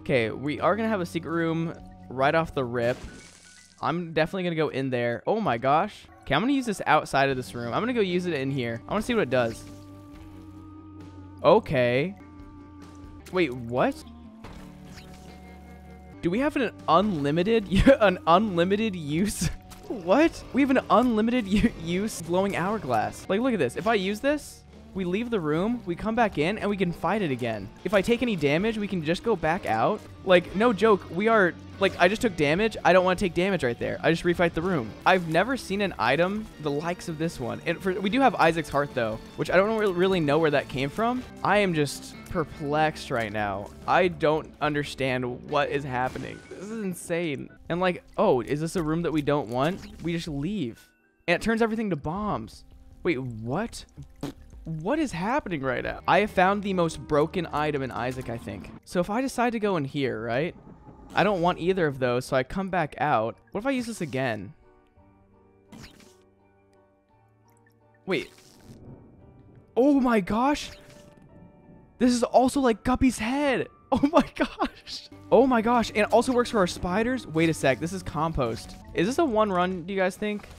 Okay, we are gonna have a secret room right off the rip. I'm definitely gonna go in there. Oh my gosh. Okay, I'm gonna use this outside of this room. I'm gonna go use it in here. I wanna see what it does. Okay. Wait, what? Do we have an unlimited use? What? We have an unlimited use glowing hourglass. Like, look at this. If I use this, we leave the room, we come back in, and we can fight it again. If I take any damage, we can just go back out. Like, no joke, we are... Like, I just took damage. I don't want to take damage right there. I just refight the room. I've never seen an item the likes of this one. And we do have Isaac's heart, though, which I don't really know where that came from. I am just perplexed right now. I don't understand what is happening. This is insane. And like, oh, is this a room that we don't want? We just leave. And it turns everything to bombs. Wait, what? What is happening right now? I have found the most broken item in Isaac, I think. So if I decide to go in here, right? I don't want either of those, so I come back out. What if I use this again? Wait. Oh my gosh. This is also like Guppy's head. Oh my gosh. Oh my gosh. And it also works for our spiders. Wait a sec. This is compost. Is this a one run, do you guys think?